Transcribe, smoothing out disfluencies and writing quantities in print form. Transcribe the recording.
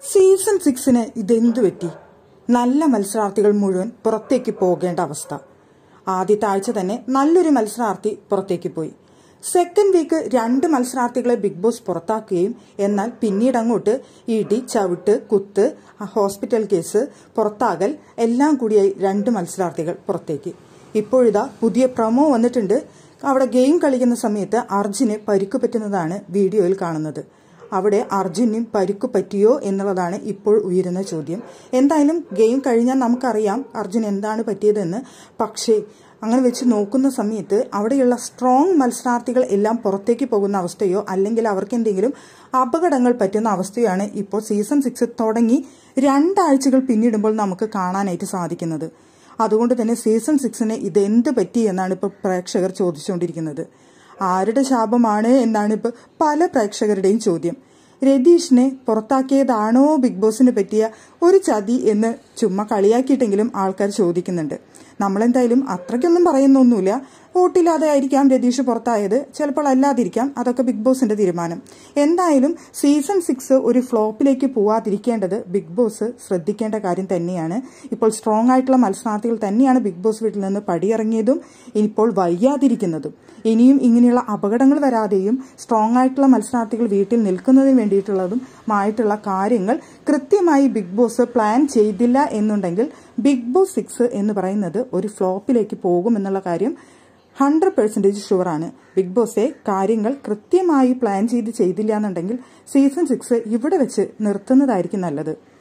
Season 6 ഇതെന്തു പറ്റി? നല്ല മത്സരാർത്ഥികൾ മുഴുവൻ പുറത്തേക്ക് പോകേണ്ട അവസ്ഥ. ആദ്യത്തെ ആഴ്ച തന്നെ നല്ലൊരു മത്സരാർത്ഥി പുറത്തേക്ക് പോയി. സെക്കൻഡ് വീക്ക് 2 മത്സരാർത്ഥികളെ ബിഗ് ബോസ് പുറത്താക്കുകയും എന്നാൽ പിന്നീട് അങ്ങോട്ട് ഇടി, ചവിട്ട്, കുത്ത്, ഹോസ്പിറ്റൽ കേസ്, പുറത്താകൽ എല്ലാം കൂടിയായി 2 മത്സരാർത്ഥികൾ പുറത്തേക്ക്. ഇപ്പോഴിതാ പുതിയ പ്രൊമോ വന്നിട്ടുണ്ട്. അവിടെ ഗെയിം കളിക്കുന്ന സമയത്ത് അർജുന് പരിക്കു പറ്റുന്നതാണ് വീഡിയോയിൽ കാണുന്നത്. അവിടെ അർജുനും പരിക്കു പറ്റിയോ എന്നുള്ളതാണ് ഇപ്പോൾ ഉയരുന്ന ചോദ്യം. എന്തായാലും ഗെയിം കഴിഞ്ഞാൽ നമുക്കറിയാം അർജുൻ എന്താണ് പറ്റിയതെന്ന്. പക്ഷേ അങ്ങനെ വെച്ച് നോക്കുന്ന സമയത്ത് അവിടെയുള്ള സ്ട്രോങ് മത്സരാർത്ഥികൾ എല്ലാം പുറത്തേക്ക് പോകുന്ന അവസ്ഥയോ അല്ലെങ്കിൽ അവർക്ക് എന്തെങ്കിലും അപകടങ്ങൾ പറ്റുന്ന അവസ്ഥയാണ് ഇപ്പോൾ സീസൺ 6 തുടങ്ങി 2 ആഴ്ചകൾ പിന്നിടുമ്പോൾ നമുക്ക് കാണാനായിട്ട് സാധിക്കുന്നത്. അതുകൊണ്ട് തന്നെ സീസൺ 6 ഇതെന്ത് പറ്റി എന്നാണ് ഇപ്പോൾ പ്രേക്ഷകർ ചോദിച്ചുകൊണ്ടിരിക്കുന്നത്. ആരുടെ ശാപമാണ് എന്നാണ് ഇപ്പോൾ പല പ്രേക്ഷകരുടെയും ചോദ്യം. രതീഷിനെ പുറത്താക്കിയതാണോ ബിഗ് ബോസിന് പറ്റിയ ഒരു ചതി എന്ന് ചുമ്മാ കളിയാക്കിയിട്ടെങ്കിലും ആൾക്കാർ ചോദിക്കുന്നുണ്ട്. നമ്മളെന്തായാലും അത്രയ്ക്കൊന്നും പറയുന്നൊന്നുമില്ല. വോട്ടില്ലാതെ ആയിരിക്കാം രതീഷ് പുറത്തായത്, ചിലപ്പോൾ അല്ലാതിരിക്കാം. അതൊക്കെ ബിഗ് ബോസിന്റെ തീരുമാനം. എന്തായാലും സീസൺ 6 ഒരു ഫ്ലോപ്പിലേക്ക് പോവാതിരിക്കേണ്ടത് ബിഗ് ബോസ് ശ്രദ്ധിക്കേണ്ട കാര്യം തന്നെയാണ്. ഇപ്പോൾ സ്ട്രോങ് ആയിട്ടുള്ള മത്സരാർത്ഥികൾ തന്നെയാണ് ബിഗ് ബോസ് വീട്ടിൽ നിന്ന് പടിയിറങ്ങിയതും ഇപ്പോൾ വയ്യാതിരിക്കുന്നതും. ഇനിയും ഇങ്ങനെയുള്ള അപകടങ്ങൾ വരാതെയും സ്ട്രോങ് ആയിട്ടുള്ള മത്സരാർത്ഥികൾ വീട്ടിൽ നിൽക്കുന്നതിന് വേണ്ടിയിട്ടുള്ളതുമായിട്ടുള്ള കാര്യങ്ങൾ കൃത്യമായി ബിഗ് ബോസ് പ്ലാൻ ചെയ്തില്ല എന്നുണ്ടെങ്കിൽ ബിഗ് ബോസ് 6 എന്ന് പറയുന്നത് ഒരു ഫ്ലോപ്പിലേക്ക് പോകുമെന്നുള്ള കാര്യം 100% ഷുവറാണ്. ബിഗ് ബോസെ കാര്യങ്ങൾ കൃത്യമായി പ്ലാൻ ചെയ്തില്ല എന്നുണ്ടെങ്കിൽ സീസൺ 6 ഇവിടെ വെച്ച് നിർത്തുന്നതായിരിക്കും നല്ലത്.